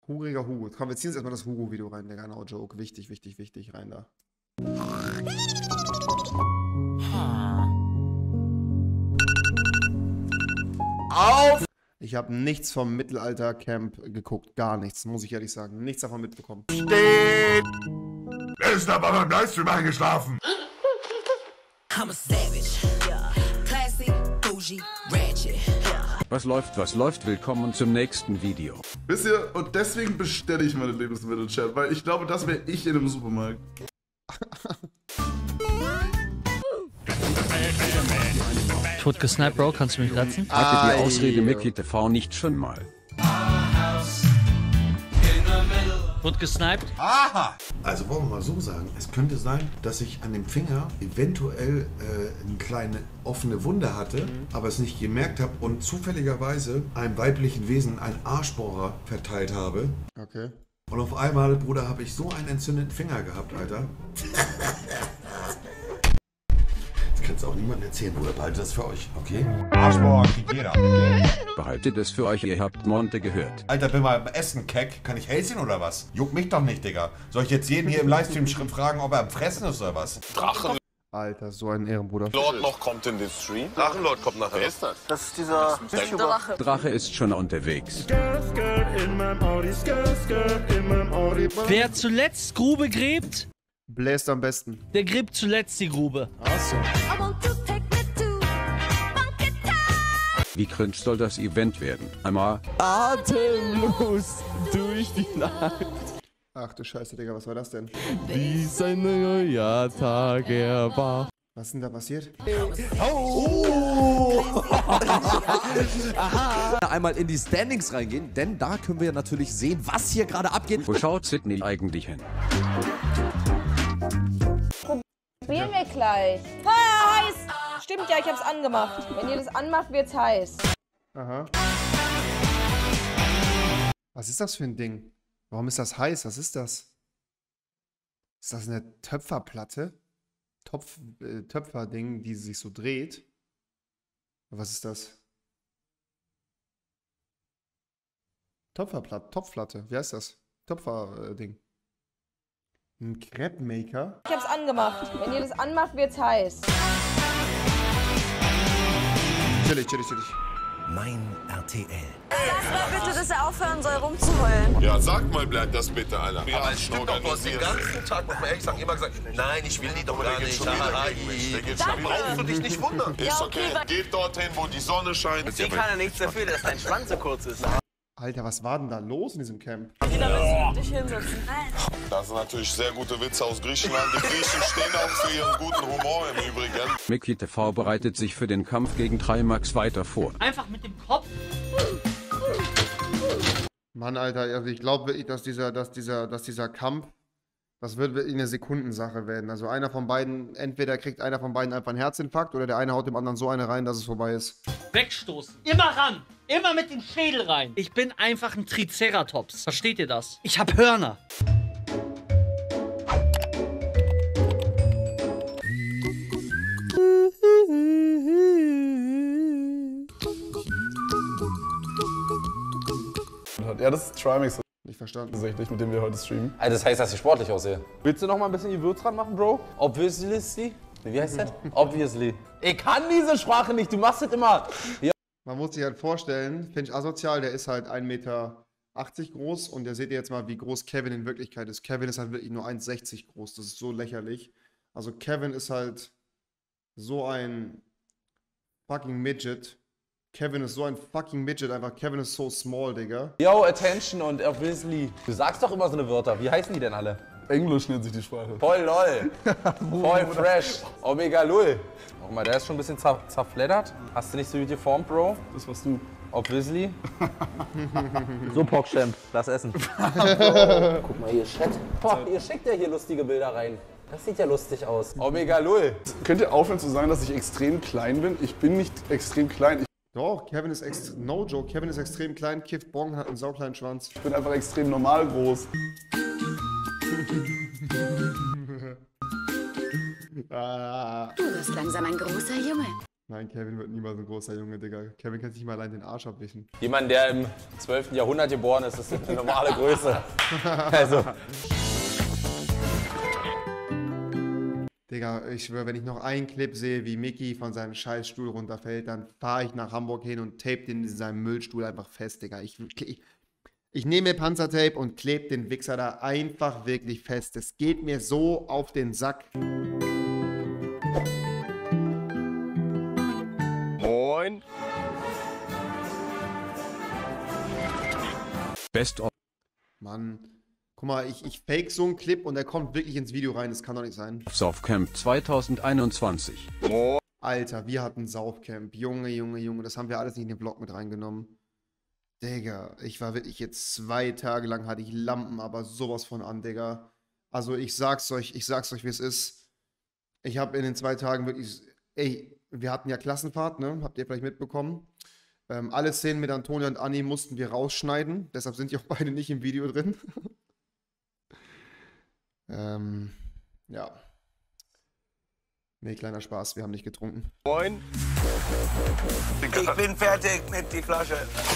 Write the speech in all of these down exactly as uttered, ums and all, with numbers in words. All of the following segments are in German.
Huriger Hugo. Komm, wir ziehen jetzt erstmal das Hugo-Video rein, der no joke. Wichtig, wichtig, wichtig, rein da. Auf! Ich habe nichts vom Mittelalter-Camp geguckt. Gar nichts, muss ich ehrlich sagen. Nichts davon mitbekommen. Steht! Wer ist da bei meinem Livestream eingeschlafen? I'm a savage. Yeah. Classy, bougie, ratchet. Yeah. Was läuft, was läuft? Willkommen zum nächsten Video. Wisst ihr, und deswegen bestelle ich meine Lebensmittel, Chat, weil ich glaube, das wäre ich in einem Supermarkt. Tot gesniped, Bro, kannst du mich retten? Hatte die Ausrede Mickey T V nicht schon mal? Tot gesniped? Aha! Also wollen wir mal so sagen, es könnte sein, dass ich an dem Finger eventuell äh, eine kleine offene Wunde hatte, mhm. aber es nicht gemerkt habe und zufälligerweise einem weiblichen Wesen einen Arschbohrer verteilt habe. Okay. Und auf einmal, Bruder, habe ich so einen entzündeten Finger gehabt, Alter. Das kannst du auch niemandem erzählen, Bruder. Behalte das für euch, okay? Arschbohrer kriegt jeder. Behaltet es für euch, ihr habt Monte gehört. Alter, bin mal beim Essen keck. Kann ich Häschen oder was? Juckt mich doch nicht, Digga. Soll ich jetzt jeden hier im Livestream fragen, ob er am Fressen ist oder was? Drachen. Alter, so ein Ehrenbruder. Lord noch kommt in den Stream. Drachenlord kommt nachher. Wer ist das? Das ist dieser Drache. Drache ist schon unterwegs. Wer zuletzt Grube gräbt, Bläst am besten. der gräbt zuletzt die Grube. Achso. Wie cringe soll das Event werden? Einmal atemlos durch die Nacht. Ach du Scheiße, Digga, was war das denn? Wie sein neuer Tag er war. Was ist denn da passiert? Oh! Aha. Einmal in die Standings reingehen, denn da können wir natürlich sehen, was hier gerade abgeht. Wo schaut Sydney eigentlich hin? Probieren wir gleich. Ah, heiß! Stimmt ja, ich hab's angemacht. Wenn ihr das anmacht, wird's heiß. Aha. Was ist das für ein Ding? Warum ist das heiß? Was ist das? Ist das eine Töpferplatte? Topf, äh, Töpferding, die sich so dreht? Was ist das? Töpferplatte, Topfplatte. Wie heißt das? Töpferding. Ein Crepe-Maker? Ich hab's angemacht. Wenn ihr das anmacht, wird's heiß. Chillig, chillig, chillig. Mein R T L. Sag mal bitte, dass er aufhören soll, rumzuheulen. Ja, sag mal, bleibt das bitte, Alter. Ja, aber es stimmt doch, du hast den ganzen Tag, muss man ehrlich sagen, immer gesagt, nein, ich will die doch gar nicht. Brauchst du dich nicht wundern. Ist okay. Geht dorthin, wo die Sonne scheint. Sie kann ja nichts dafür, dass dein Schwanz so kurz ist. Alter, was war denn da los in diesem Camp? Da müssen wir dich hinsetzen. Das sind natürlich sehr gute Witze aus Griechenland. Die Griechen stehen auch für ihren guten Humor im Übrigen. Mickey T V bereitet sich für den Kampf gegen Trimax weiter vor. Einfach mit dem Kopf. Mann, Alter, also ich glaube wirklich, dass dieser, dass dieser, dass dieser Kampf, das wird wirklich eine Sekundensache werden. Also einer von beiden, entweder kriegt einer von beiden einfach einen Herzinfarkt oder der eine haut dem anderen so eine rein, dass es vorbei ist. Wegstoßen. Immer ran. Immer mit dem Schädel rein. Ich bin einfach ein Triceratops. Versteht ihr das? Ich hab Hörner. Ja, das ist Trimax Nicht verstanden. tatsächlich, mit dem wir heute streamen. Also das heißt, dass ich sportlich aussehe. Willst du noch mal ein bisschen Gewürz dran machen, Bro? Obviously? Wie heißt das? Obviously. Ich kann diese Sprache nicht, du machst das immer. Ja. Man muss sich halt vorstellen, finde ich asozial, der ist halt ein Meter achtzig groß und der seht ihr jetzt mal, wie groß Kevin in Wirklichkeit ist. Kevin ist halt wirklich nur eins sechzig groß, das ist so lächerlich. Also Kevin ist halt so ein fucking Midget. Kevin ist so ein fucking Midget, einfach Kevin ist so small, Digga. Yo, attention und obviously. Du sagst doch immer so eine Wörter, wie heißen die denn alle? Englisch nennt sich die Sprache. Voll lol. Voll fresh. Omega lul. Guck mal, der ist schon ein bisschen zer zerfleddert. Hast du nicht so gut geformt, Bro? Das warst du. Obviously. So, Pockchamp, lass essen. Guck mal hier, Chat. Boah, ihr schickt ja hier lustige Bilder rein. Das sieht ja lustig aus. Omega lul. Könnt ihr aufhören zu sagen, dass ich extrem klein bin? Ich bin nicht extrem klein. Ich Doch, Kevin ist extrem, no joke, Kevin ist extrem klein, kifft Bong, hat einen saukleinen Schwanz. bin einfach extrem normal groß. Du wirst langsam ein großer Junge. Nein, Kevin wird niemals ein großer Junge, Digga. Kevin kann sich nicht mal allein den Arsch abwischen. Jemand, der im zwölften Jahrhundert geboren ist, ist eine normale Größe. Also. Digga, ich schwöre, wenn ich noch einen Clip sehe, wie Mickey von seinem Scheißstuhl runterfällt, dann fahre ich nach Hamburg hin und tape den in seinem Müllstuhl einfach fest, Digga. Ich, ich, ich nehme mir Panzertape und klebe den Wichser da einfach wirklich fest. Es geht mir so auf den Sack. Moin. Best of. Mann. Guck mal, ich, ich fake so einen Clip und der kommt wirklich ins Video rein. Das kann doch nicht sein. Saufcamp zwanzig einundzwanzig. Alter, wir hatten Saufcamp. Junge, Junge, Junge. Das haben wir alles nicht in den Vlog mit reingenommen. Digga, ich war wirklich jetzt zwei Tage lang, hatte ich Lampen, aber sowas von an, Digga. Also ich sag's euch, ich sag's euch, wie es ist. Ich habe in den zwei Tagen wirklich, ey, wir hatten ja Klassenfahrt, ne? Habt ihr vielleicht mitbekommen. Ähm, alle Szenen mit Antonia und Anni mussten wir rausschneiden. Deshalb sind die auch beide nicht im Video drin. ähm, ja. Nee, kleiner Spaß, wir haben nicht getrunken. Moin. Ich bin fertig mit die Flasche.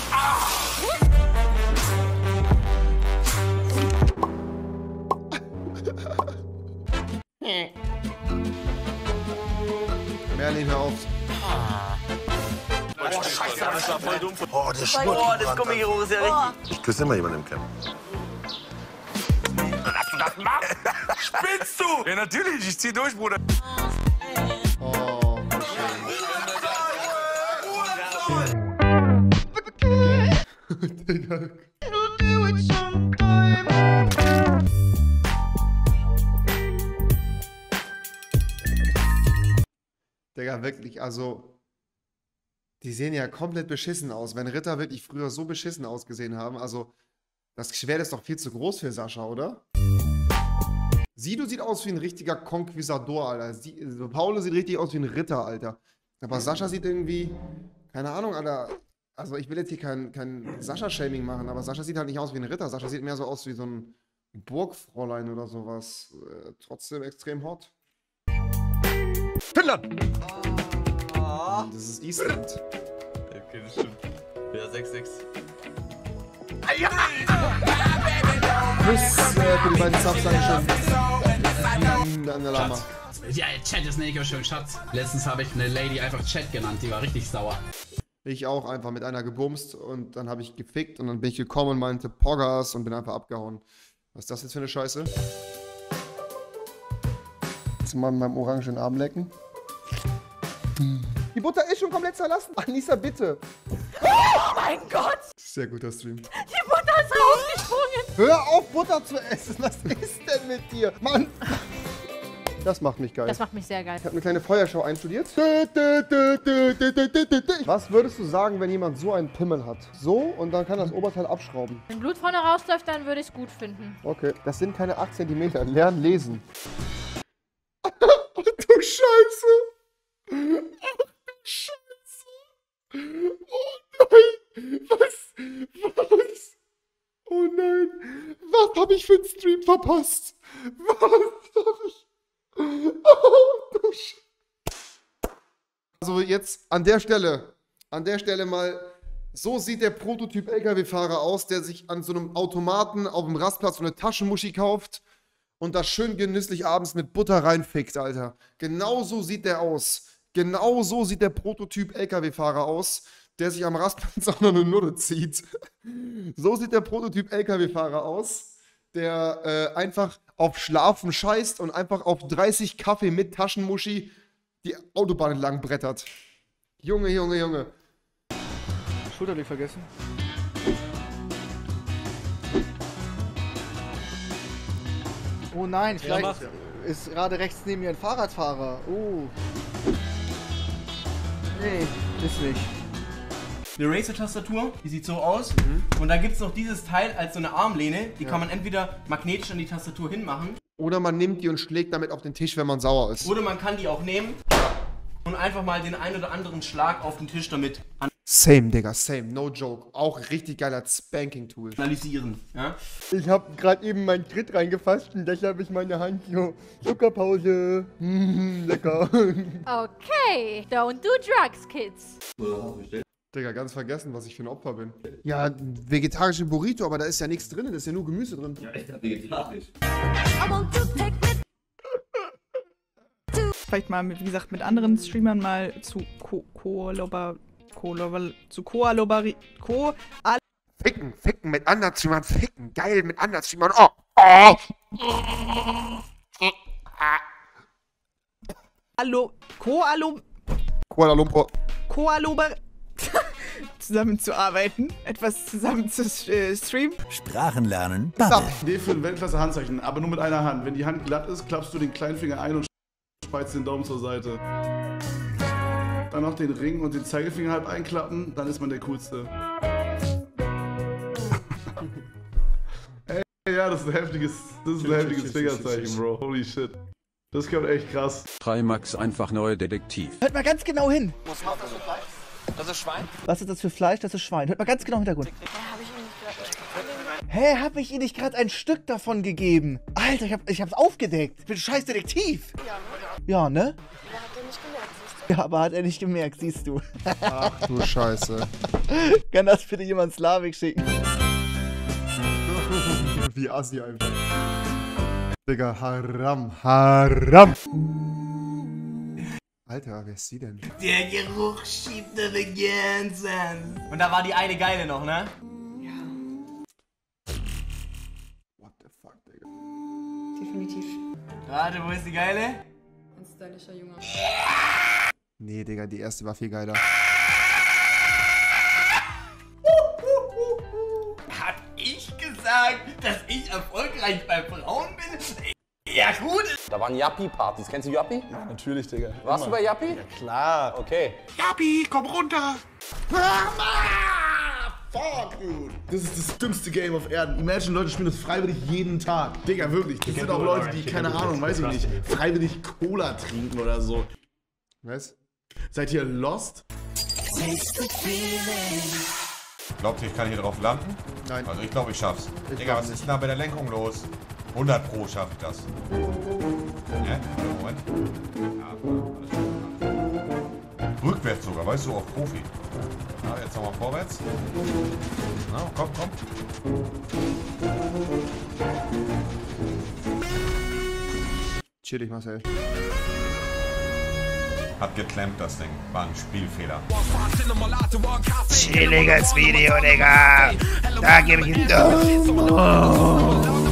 Merlin, hör auf. Oh, Scheiße, das war voll dumm. Oh, das Schmutz. Oh, das Gummigeruch ist ja richtig. Ich küsse immer jemanden im Camp. Dass du das machst? Spinnst du? Ja, natürlich. Ich zieh durch, Bruder. Oh, Digga. Digga, wirklich, also die sehen ja komplett beschissen aus. Wenn Ritter wirklich früher so beschissen ausgesehen haben, also das Schwert ist doch viel zu groß für Sascha, oder? Sido sieht aus wie ein richtiger Konquisador, Alter. Sie, Paolo sieht richtig aus wie ein Ritter, Alter. Aber Sascha sieht irgendwie, keine Ahnung, Alter. Also ich will jetzt hier kein, kein Sascha-Shaming machen, aber Sascha sieht halt nicht aus wie ein Ritter. Sascha sieht mehr so aus wie so ein Burgfräulein oder sowas. Äh, trotzdem extrem hot. Finnland! Oh. Das ist Island. Okay, das stimmt. Ja, sechs sechs. Plus äh, für die beiden Subs, Dankeschön. Dann der Lama. Ja, Chat ist nicht schön, Schatz. Letztens habe ich eine Lady einfach Chat genannt, die war richtig sauer. Ich auch einfach mit einer gebumst und dann habe ich gefickt und dann bin ich gekommen und meinte Poggers und bin einfach abgehauen. Was ist das jetzt für eine Scheiße? Jetzt mal mit meinem orangen Arm lecken. Die Butter ist schon komplett zerlassen. Anissa, bitte. Oh mein Gott! Sehr guter Stream. Die Butter ist rausgesprungen! Hör auf, Butter zu essen. Was ist denn mit dir? Mann! Das macht mich geil. Das macht mich sehr geil. Ich habe eine kleine Feuershow einstudiert. Was würdest du sagen, wenn jemand so einen Pimmel hat? So und dann kann das Oberteil abschrauben. Wenn Blut vorne rausläuft, dann würde ich es gut finden. Okay, das sind keine acht Zentimeter. Lernen lesen. Ach du Scheiße! Ach du Scheiße! Oh nein! Was? Was? Oh nein! Was habe ich für einen Stream verpasst? Was habe ich? Oh, du Sch also jetzt an der Stelle, an der Stelle mal, so sieht der Prototyp-L K W-Fahrer aus, der sich an so einem Automaten auf dem Rastplatz so eine Taschenmuschi kauft und das schön genüsslich abends mit Butter reinfickt, Alter. Genau so sieht der aus. Genau so sieht der Prototyp-L K W-Fahrer aus, der sich am Rastplatz auch noch eine Nudde zieht. So sieht der Prototyp-L K W-Fahrer aus, der äh, einfach auf Schlafen scheißt und einfach auf dreißig Kaffee mit Taschenmuschi die Autobahn entlang brettert. Junge, Junge, Junge. Schulterblick vergessen. Oh nein, vielleicht Ja, ist gerade rechts neben mir ein Fahrradfahrer. Oh. Nee, ist nicht. Eine Razer-Tastatur, die sieht so aus. Mhm. Und da gibt es noch dieses Teil als so eine Armlehne. Die Ja. kann man entweder magnetisch an die Tastatur hinmachen. Oder man nimmt die und schlägt damit auf den Tisch, wenn man sauer ist. Oder man kann die auch nehmen und einfach mal den ein oder anderen Schlag auf den Tisch damit an. Same, Digga, same, no joke. Auch richtig geiler Spanking-Tool. Analysieren, ja? Ich hab gerade eben meinen Tritt reingefasst und deshalb ist meine Hand so. Zuckerpause. Mm, lecker. Okay, don't do drugs, kids. Digga, ganz vergessen, was ich für ein Opfer bin. Ja, vegetarische Burrito, aber da ist ja nichts drin, da ist ja nur Gemüse drin. Ja, echt vegetarisch. Vielleicht mal, mit, wie gesagt, mit anderen Streamern mal zu Koaloba... Koaloba... zu Koalobari... Ko... Ficken, ficken mit anderen Streamern, ficken, geil mit anderen Streamern. Oh, oh. Hallo... Koalo... Kuala Lumpur. Koaloba... zusammenzuarbeiten, etwas zusammen zu äh, streamen. Sprachen lernen, Bubble. D für ein Weltklasse-Handzeichen, aber nur mit einer Hand. Wenn die Hand glatt ist, klappst du den kleinen Finger ein und spreizt den Daumen zur Seite. Dann noch den Ring und den Zeigefinger halb einklappen, dann ist man der Coolste. Ey, ja, das ist ein heftiges, das ist ein heftiges Fingerzeichen, Bro. Holy shit. Das kommt echt krass. drei Max einfach neuer Detektiv. Hört mal ganz genau hin. Was macht das für Fleisch? Das ist Schwein? Was ist das für Fleisch? Das ist Schwein. Hört mal ganz genau im Hintergrund. Hä, hab ich Ihnen nicht gerade ein Stück davon gegeben? Alter, ich, hab, ich hab's aufgedeckt. Ich bin ein scheiß Detektiv. Ja, ne? Ja, aber hat er nicht gemerkt, siehst du. Ach du Scheiße. Kann das bitte jemand Slavik schicken? Wie Assi einfach. Digga, Haram, Haram. Alter, wer ist sie denn? Der Geruch schiebt deine Gänsen. Und da war die eine geile noch, ne? What the fuck, Digga? Definitiv. Warte, wo ist die geile? Ein stylischer Junge. Nee, Digga, die erste war viel geiler. Hab ich gesagt, dass ich erfolgreich bei Frauen bin? Ja, gut. Da waren Yappi-Partys. Kennst du Yappi? Ja, natürlich, Digga. Warst du bei Yappi? Ja, klar. Okay. Yappi, komm runter! Fuck, dude. Das ist das dümmste Game auf Erden. Imagine, Leute spielen das freiwillig jeden Tag. Digga, wirklich. Das sind auch Leute, die, keine Ahnung, weiß ich nicht, freiwillig Cola trinken oder so. Was? Seid ihr lost? Glaubt ihr, ich kann hier drauf landen? Nein. Also ich glaube, ich schaff's. Ich Digga, glaub was nicht. ist denn da bei der Lenkung los? hundert Pro schaffe ich das. Hä? Warte, Moment. Ja, alles gut. Rückwärts sogar, weißt du, auf Profi. Ja, jetzt nochmal vorwärts. Na, komm, komm. Chillig, Marcel. Hat geklemmt das Ding. War ein Spielfehler. Chilliges Video, Digga. Da gebe ich einen Daumen.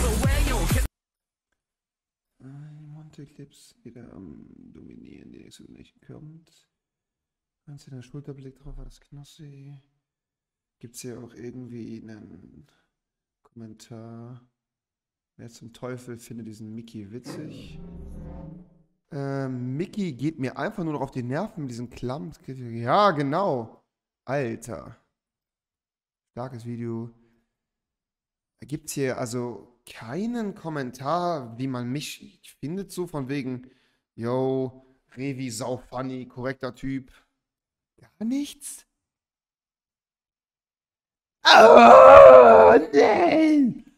Monte-Clips wieder am Dominieren, die nächste nicht kommt. Einzelner Schulterblick drauf war das Knossi. Gibt's hier auch irgendwie einen Kommentar? Wer zum Teufel findet diesen Mickey witzig? Ähm, Mickey geht mir einfach nur noch auf die Nerven mit diesen Klammen. Ja, genau. Alter. Starkes Video. Da gibt's hier also keinen Kommentar, wie man mich findet, so von wegen, yo, Revi, sau funny, korrekter Typ. Gar nichts. Oh, nein!